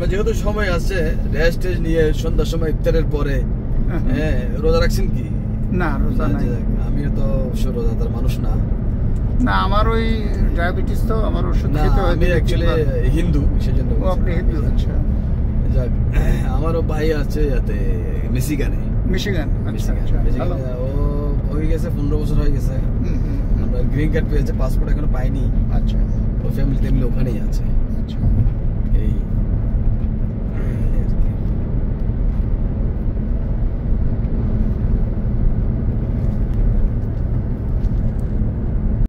আপনার যেহেতু সময় আছে রেস্ট নিয়ে সন্ধ্যার সময় ইফতারের পরে রোজা রাখছেন কি? না, রোজা নাই। আমিও তো অবশ্য রোজাদার মানুষ না। না, আমার ওই ডায়াবেটিস, তো আমার ওষুধ খেতে হয়। আমি অ্যাকচুয়ালি হিন্দু, সেজন্য। ও, আপনি হিন্দু? আচ্ছা। যাক, আমারও ভাই আছে যাতে মিশিগানে। মিশিগান? আচ্ছা। ও হয়ে গেছে 15 বছর হয়ে গেছে। আমরা গ্রিন কার্ড পেয়েছে, পাসপোর্ট এখনো পাইনি। আচ্ছা। ও ফ্যামিলি ওখানেই আছে। আচ্ছা।